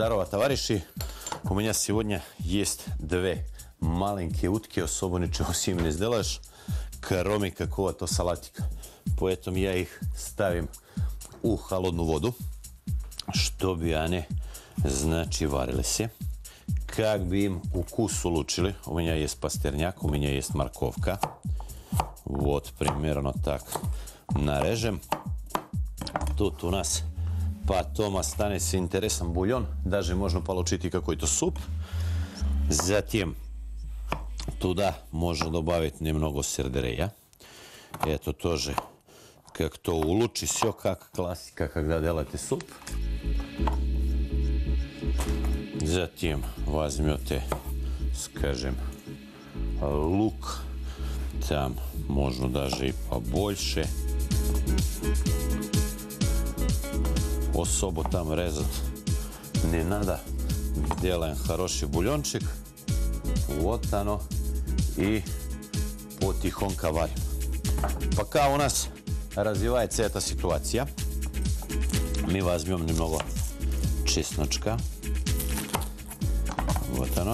Здорово, товарищи! У меня сегодня есть две маленькие утки, особо ничего с ними не сделаешь, кроме какого-то салатика. Поэтому я их ставим у холодную воду, чтобы они, значит, варились. Как бы им вкус улучшили, у меня есть пастерняк, у меня есть морковка. Вот, примерно так нарежем. Тут у нас потом останется интересный бульон, даже можно получить и какой-то суп. Затем туда можно добавить немного сельдерея. Это тоже как-то улучшит все, как классика, когда делаете суп. Затем возьмете, скажем, лук. Там можно даже и побольше. Особо там резать не надо. Делаем хороший бульончик. Вот оно. И потихоньку варим. Пока у нас развивается эта ситуация, мы возьмем немного чесночка. Вот оно.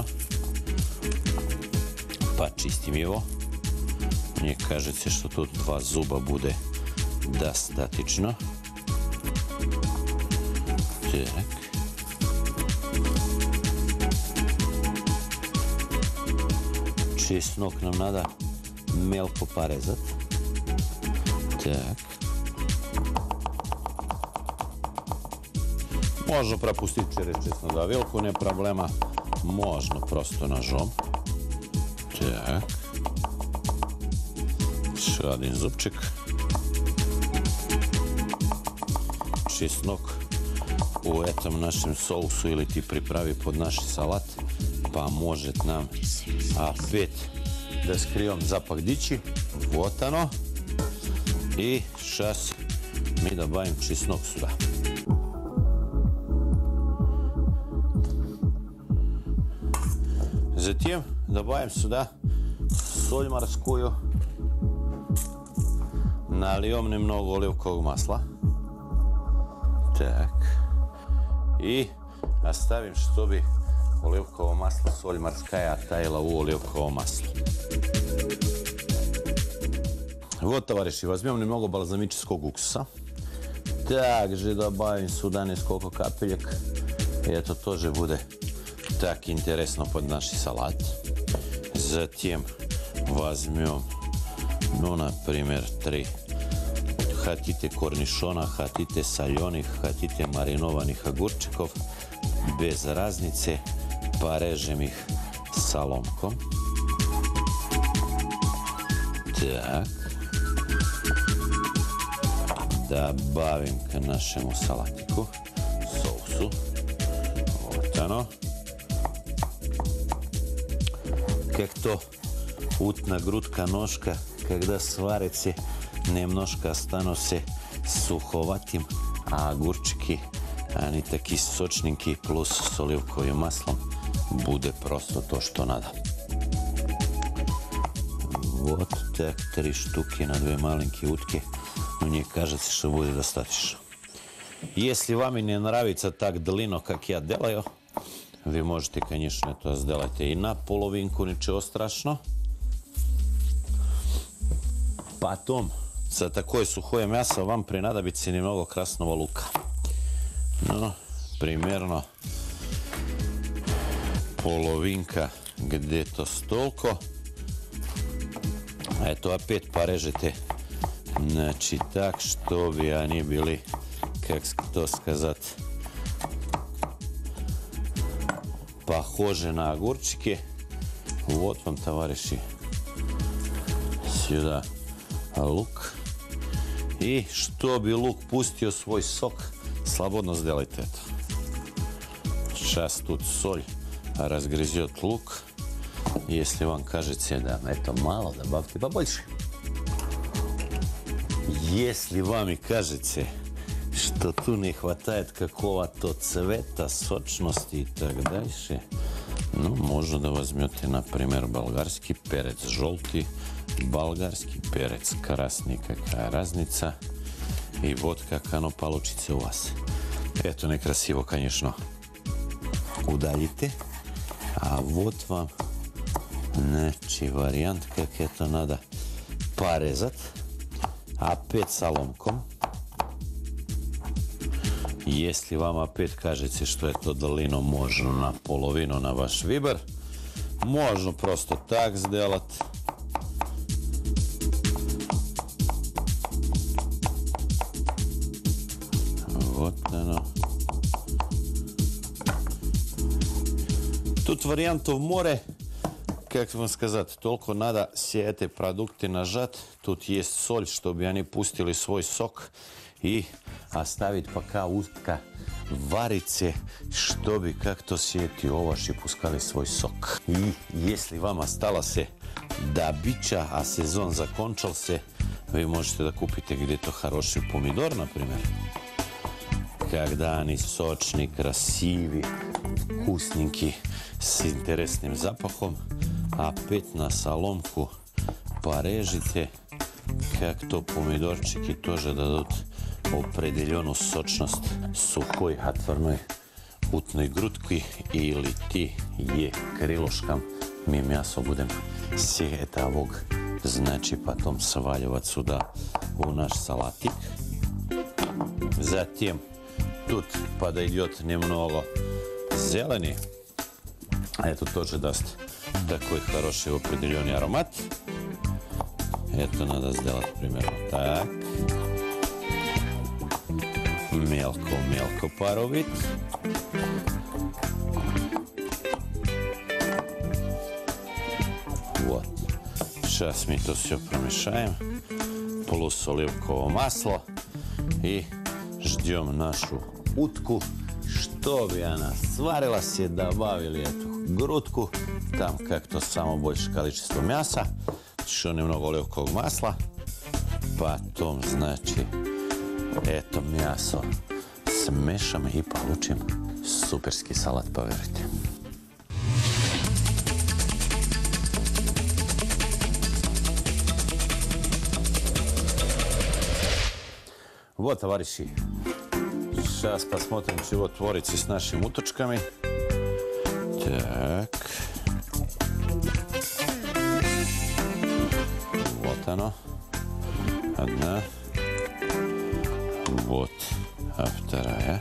Почистим его. Мне кажется, что тут 2 зуба будет достаточно. Так. Чеснок нам надо мелко порезать. Так. Можно пропустить через чеснодавилку, не проблема. Можно просто ножом. Так. Еще один зубчик. Чеснок у этом нашем соусу или ти приправи под наш салат поможет нам опять да скрием запах дичи. Вот оно. И сейчас мы добавим чеснок сюда. Затем добавим сюда соль морскую. Нальем немного оливкового масла. Так. И оставим, чтобы оливковое масло, соль морская оттаяла у оливкового масла. Вот, товарищи, возьмем немного бальзамического уксуса. Также добавим сюда несколько капелек. И это тоже будет так интересно под наш салат. Затем возьмем, ну, например, 3. Хотите корнишона, хотите соленых, хотите маринованных огурчиков. Без разницы. Порежем их соломком. Так. Добавим к нашему салатику соусу. Вот оно. Как-то утна грудка, ножка, когда сварится, немножко останутся суховатым, а огурчики, они такие сочненькие, плюс с оливковым маслом, будет просто то, что надо. Вот так 3 штуки на 2 маленькие утки. Мне кажется, что будет достаточно. Если вам не нравится так длинно, как я делаю, вы можете, конечно, это сделать и на половинку, ничего страшного. Потом, за такое сухое мясо вам понадобится немного красного лука. Ну, примерно половинка, где-то столько. Это опять порежете, значит, так, чтобы они были, как то сказать, похожи на огурчики. Вот вам, товарищи, сюда лук. И чтобы лук пустил свой сок, свободно сделайте это. Сейчас тут соль разгрызет лук. Если вам кажется, да, это мало, добавьте побольше. Если вам и кажется, что тут не хватает какого-то цвета, сочности и так дальше, ну, можно да возьмете, например, болгарский перец желтый, болгарский перец красный, какая разница. И вот как оно получится у вас. Это некрасиво, конечно. udaljite. A вот вам, znači, varijant kak je to nada porezat. Opet sa lomkom. Если вам опять кажется, что это долину можно наполовину на ваш выбор, можно просто так сделать. Вот оно. Тут вариантов море. Как вам сказать, только надо все эти продукты нажать. Тут есть соль, чтобы они пустили свой сок. И оставить пока утка варится, чтобы как-то все эти овощи пускали свой сок. И если вам осталось добыча, а сезон закончился, вы можете да купите где-то хороший помидор, например. Когда они сочные, красивые, вкусненькие, с интересным запахом, опять на соломку порежите, как то помидорчики тоже дадут определенную сочность сухой отварной утной грудки или ти je крылышком. Мы мясо будем все это овог, значит, потом сваливать сюда в наш салатик. Затем тут подойдет немного зелени. Это тоже даст такой хороший определенный аромат. Это надо сделать примерно так. Мелко порубить. Вот. Сейчас мы то все промешаем. Плюс оливковое масло. И ждем нашу утку, чтобы она сварилась, и добавили эту грудку. Там как-то самое большее количество мяса. Еще немного оливкового масла. Потом, значит, это мясо смешим и получим суперский салат, поверьте. Вот, товарищи, сейчас посмотрим, чего творится с нашими уточками. Так. Вот оно. Одна. Вот. А вторая.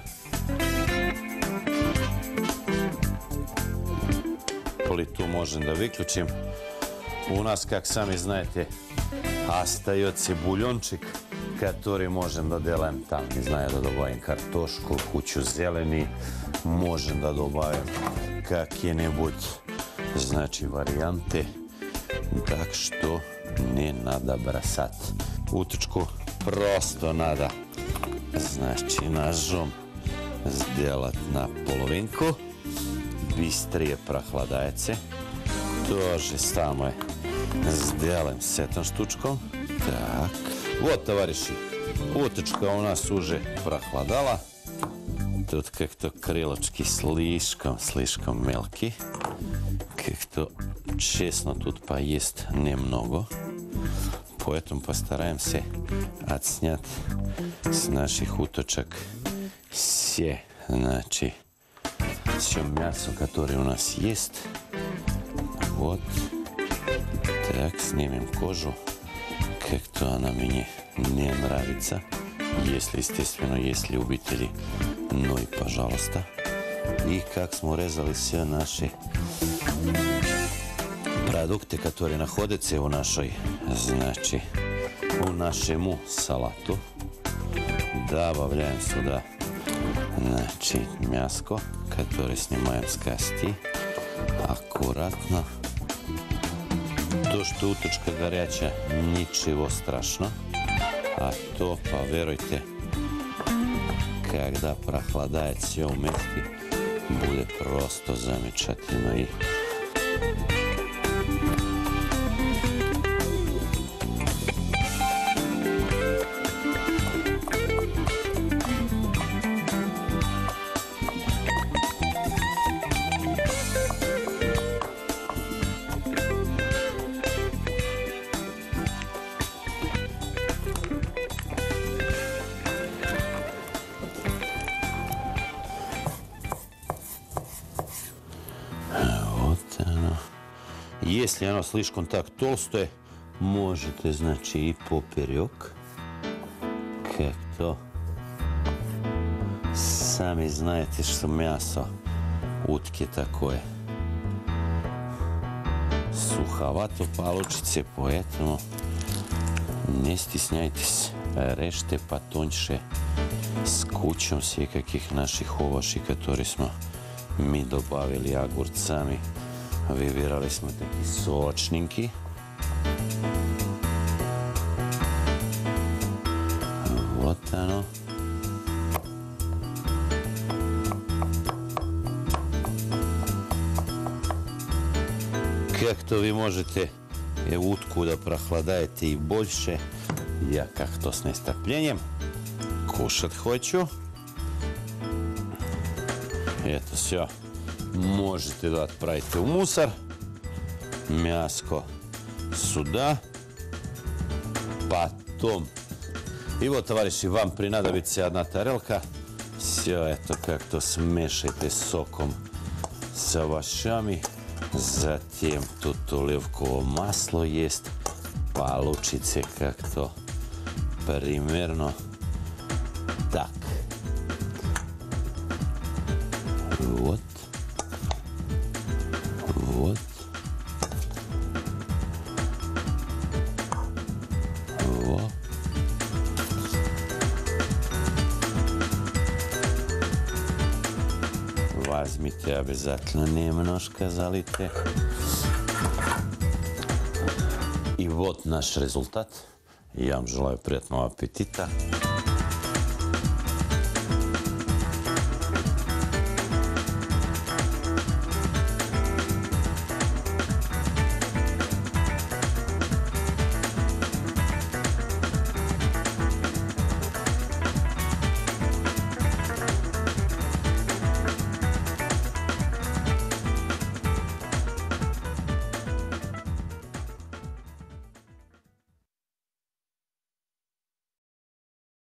Плиту можем да выключим. У нас, как сами знаете, остается бульончик, который можем да делаем там, не знаю, да добавим картошку, кучу зелени, можем да добавим какие-нибудь, значит, варианты. Так что не надо бросать. Уточку просто надо, значит, ножом сделать на половинку. Быстрее прохладается. То же самое сделаем с этой штучкой. Так. Вот, товарищи, уточка у нас уже прохладала. Тут как-то крылышки слишком мелкие. Как-то, честно, тут поесть немного. Поэтому постараемся отснять с наших уточек все, значит, все мясо, которое у нас есть. Вот. Так, снимем кожу. Как-то она мне не нравится. Если, естественно, есть любители, ну и пожалуйста. И как мы резали все наши продукты, которые находятся в нашей, значит, в нашему салату. Добавляем сюда, значит, мяско, которое снимаем с кости. Аккуратно. То, что уточка горячая, ничего страшного. А то, поверьте, когда прохладает все вместе, будет просто замечательно. И Если оно слишком так толстое, можете, значит, и поперек. Как то. Sami znajete što mjaso utke такое суховато получится, поэтому не стесняйтесь, режьте потоньше с кучом всяких наших овощей, которые мы добавили огурцами. Выбирали smo такие сочненькие. Вот оно. Как то вы можете утку да прохладаете и больше, я как то с нетерпением кушать хочу. Это все можете да отправить в мусор. Мяско сюда. Потом. И вот, товарищи, вам принадобится одна тарелка. Все это как-то смешайте с соком с овощами. Затем тут оливковое масло есть. Получится как-то примерно так. Вот. Вот. Вот. Возьмите обязательно немножко залейте. И вот наш результат. Я вам желаю приятного аппетита.